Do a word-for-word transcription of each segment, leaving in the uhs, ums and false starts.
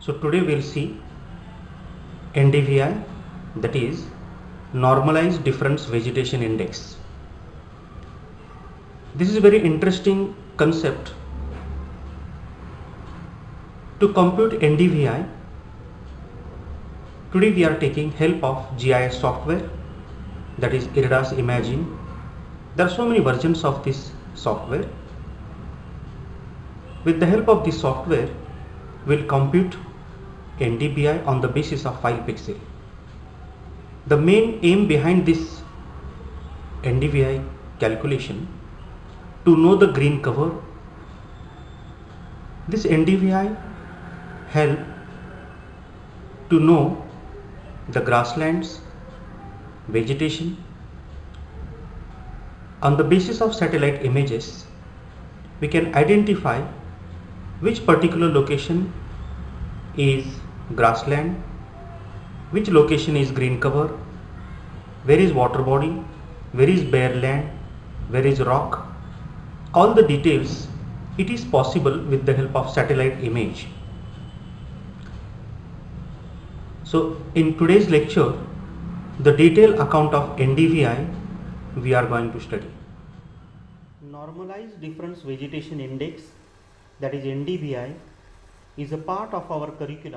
So today we'll see N D V I, that is Normalized Difference Vegetation Index. This is a very interesting concept. To compute N D V I, today we are taking help of G I S software, that is IRDAS Imagine. There are so many versions of this software. With the help of this software, we'll compute N D V I on the basis of file pixel. The main aim behind this N D V I calculation to know the green cover. This N D V I help to know the grasslands, vegetation. On the basis of satellite images, we can identify which particular location is grassland, which location is green cover, where is water body, where is bare land, where is rock. All the details it is possible with the help of satellite image. So in today's lecture, the detailed account of N D V I we are going to study. Normalized Difference Vegetation Index, that is N D V I, is a part of our curriculum.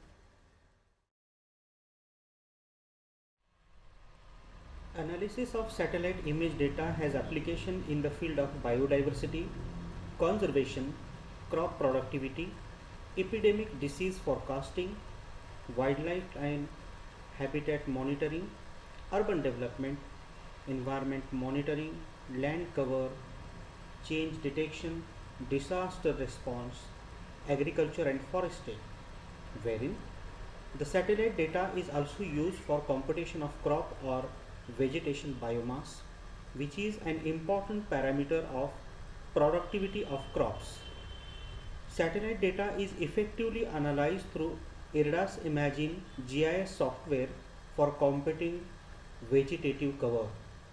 Analysis of satellite image data has application in the field of biodiversity, conservation, crop productivity, epidemic disease forecasting, wildlife and habitat monitoring, urban development, environment monitoring, land cover, change detection, disaster response, agriculture and forestry, wherein the satellite data is also used for computation of crop or vegetation biomass, which is an important parameter of productivity of crops. Satellite data is effectively analyzed through IRDAS Imagine G I S software for computing vegetative cover.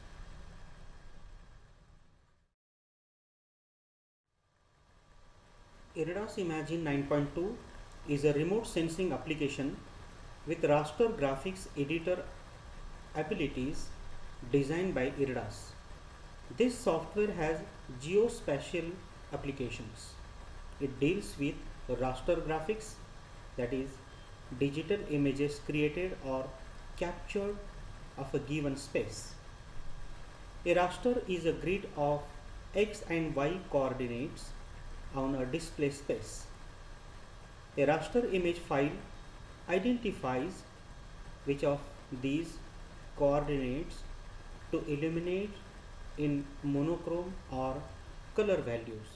IRDAS Imagine nine point two is a remote sensing application with raster graphics editor abilities designed by IRDAS. This software has geospatial applications. It deals with raster graphics, that is digital images created or captured of a given space. A raster is a grid of x and y coordinates on a display space. A raster image file identifies which of these coordinates to illuminate in monochrome or color values.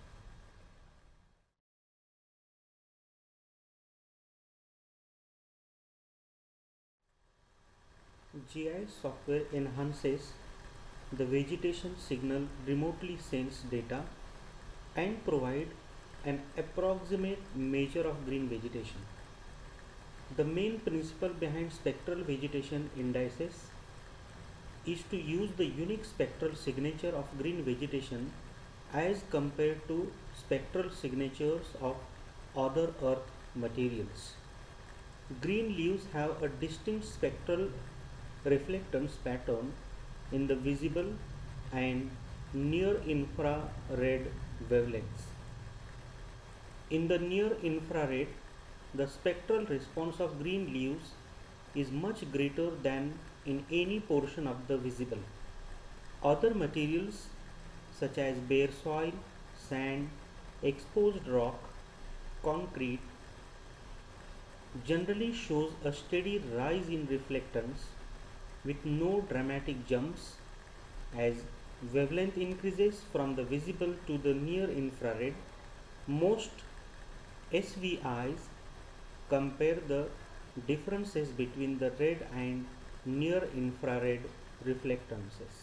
G I S software enhances the vegetation signal remotely sensed data and provide an approximate measure of green vegetation. The main principle behind spectral vegetation indices is to use the unique spectral signature of green vegetation as compared to spectral signatures of other earth materials. Green leaves have a distinct spectral reflectance pattern in the visible and near infrared wavelengths. In the near infrared, the spectral response of green leaves is much greater than in any portion of the visible. Other materials such as bare soil, sand, exposed rock, concrete generally shows a steady rise in reflectance with no dramatic jumps as wavelength increases from the visible to the near infrared. Most S V Is compare the differences between the red and near infrared reflectances.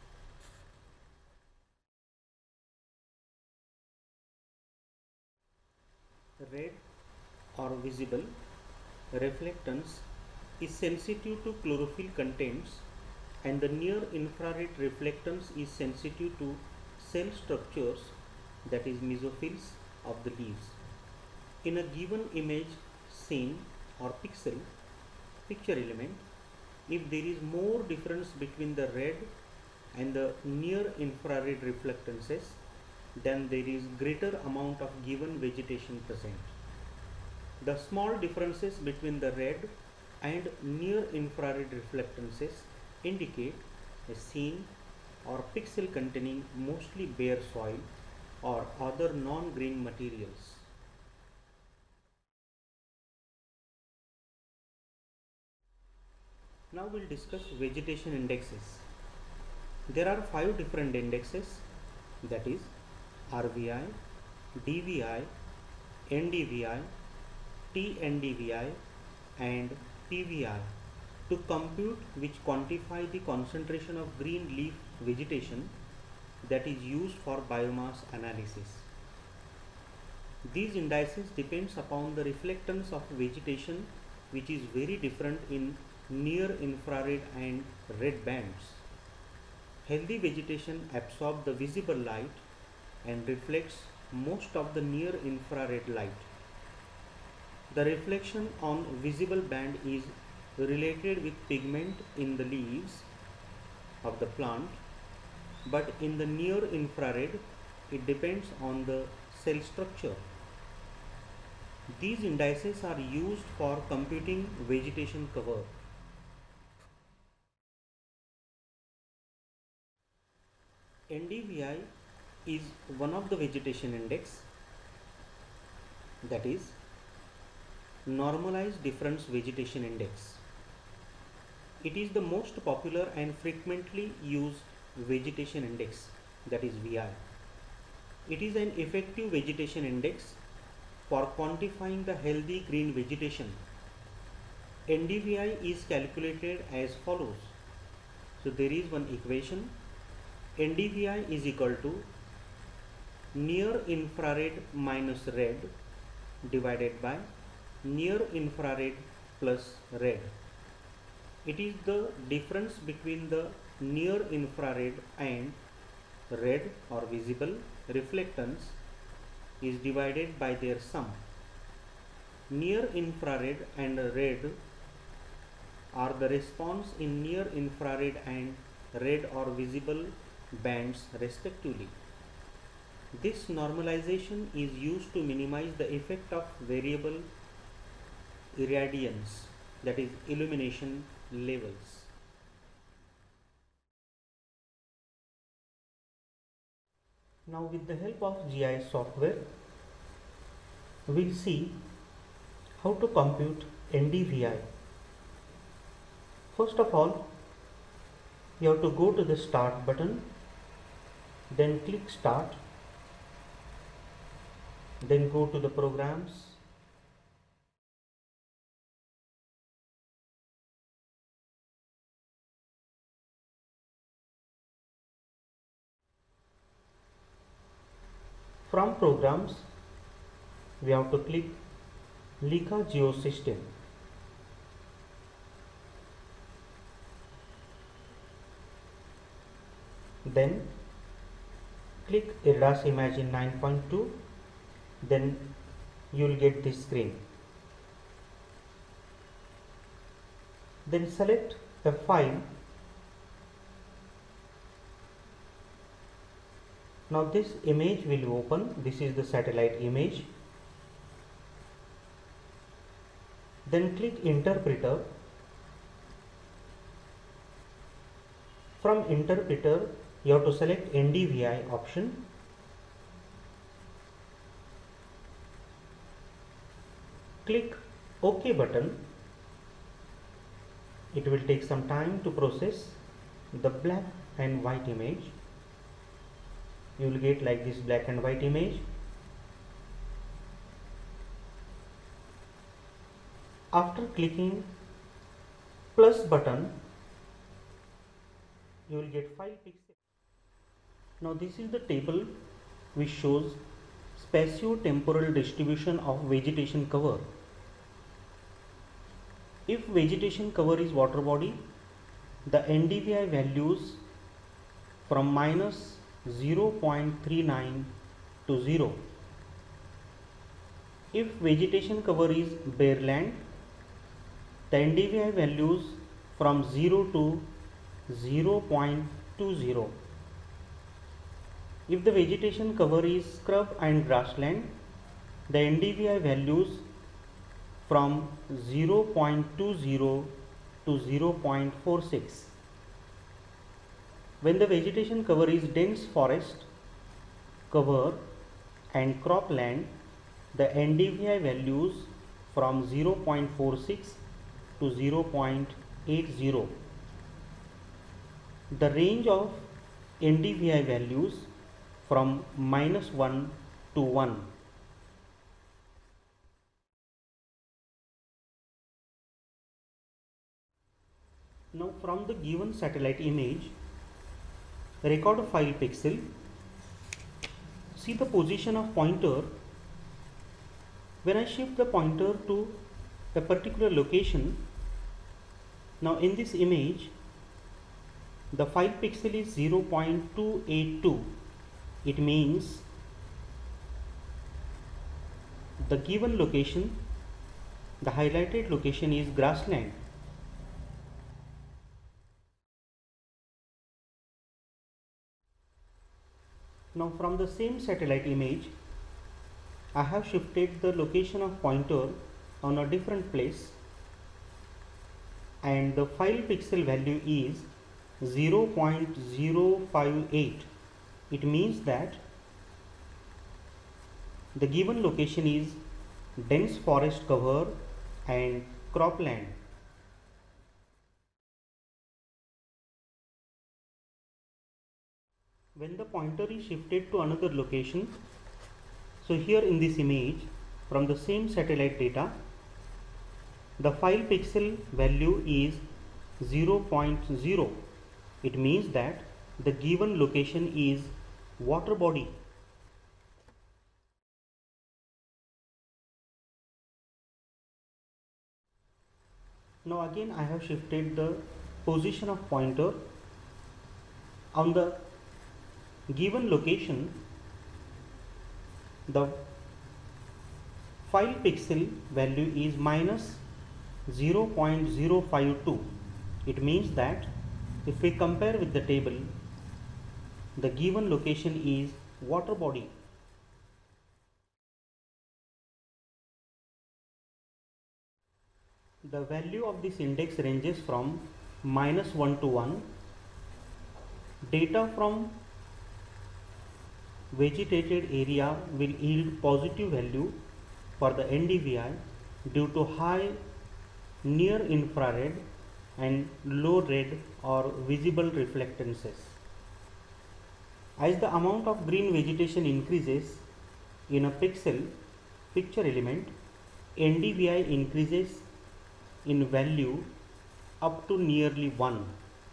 Red or visible reflectance is sensitive to chlorophyll contents, and the near infrared reflectance is sensitive to cell structures, that is mesophils of the leaves. In a given image, scene or pixel picture element if there is more difference between the red and the near infrared reflectances, then there is greater amount of given vegetation present. The small differences between the red and near infrared reflectances indicate a scene or pixel containing mostly bare soil or other non-green materials. Now we'll discuss vegetation indexes. There are five different indexes, that is R V I, D V I, N D V I, T N D V I and P V I to compute which quantify the concentration of green leaf vegetation that is used for biomass analysis. These indices depends upon the reflectance of vegetation, which is very different in near infrared and red bands. Healthy vegetation absorbs the visible light and reflects most of the near infrared light. The reflection on visible band is related with pigment in the leaves of the plant, but in the near infrared it depends on the cell structure. These indices are used for computing vegetation cover. N D V I is one of the vegetation index, that is normalized difference vegetation index. It is the most popular and frequently used vegetation index, that is V I. It is an effective vegetation index for quantifying the healthy green vegetation. N D V I is calculated as follows. So there is one equation. N D V I is equal to near infrared minus red divided by near infrared plus red. It is the difference between the near infrared and red or visible reflectance is divided by their sum. Near infrared and red are the response in near infrared and red or visible bands respectively. This normalization is used to minimize the effect of variable irradiance, that is illumination levels. Now with the help of G I S software, we'll see how to compute N D V I. First of all, you have to go to the start button, then click start, then go to the programs, from programs we have to click Leica Geosystem. Then click I R D A S Imagine nine point two, then you will get this screen. Then select a file. Now this image will open. This is the satellite image. Then click Interpreter. From Interpreter, you have to select N D V I option. Click OK button. It will take some time to process the black and white image. You will get like this black and white image. After clicking plus button, you will get five pixels. Now this is the table which shows spatio-temporal distribution of vegetation cover. If vegetation cover is water body, the N D V I values from minus zero point three nine to zero. If vegetation cover is bare land, the N D V I values from zero to zero point two zero. If the vegetation cover is scrub and grassland, the N D V I values from zero point two zero to zero point four six. When the vegetation cover is dense forest cover and cropland, the N D V I values from zero point four six to zero point eight zero. The range of N D V I values from minus one to one. Now from the given satellite image, record a file pixel. See the position of pointer. When I shift the pointer to a particular location, now in this image the file pixel is zero point two eight two. It means the given location, the highlighted location is grassland. Now from the same satellite image, I have shifted the location of pointer on a different place, and the file pixel value is zero point zero five eight. It means that the given location is dense forest cover and cropland. When the pointer is shifted to another location, so here in this image from the same satellite data, the file pixel value is zero point zero. It means that the given location is water body. Now again I have shifted the position of pointer on the given location. The file pixel value is minus zero point zero five two. It means that if we compare with the table, the given location is water body. The value of this index ranges from minus one to one. Data from vegetated area will yield positive value for the N D V I due to high near infrared and low red or visible reflectances. As the amount of green vegetation increases in a pixel picture element, N D V I increases in value up to nearly one.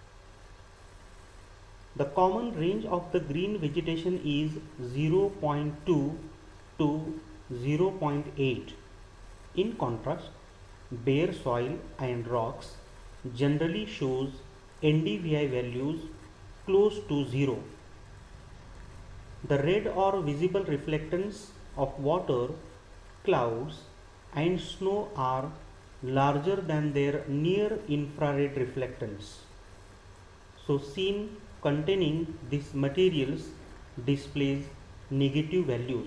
The common range of the green vegetation is zero point two to zero point eight. In contrast, bare soil and rocks generally shows N D V I values close to zero. The red or visible reflectance of water, clouds and snow are larger than their near infrared reflectance. So scene containing these materials displays negative values.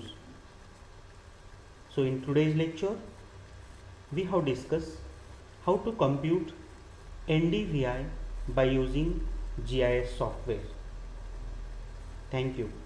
So in today's lecture, we have discussed how to compute N D V I by using G I S software. Thank you.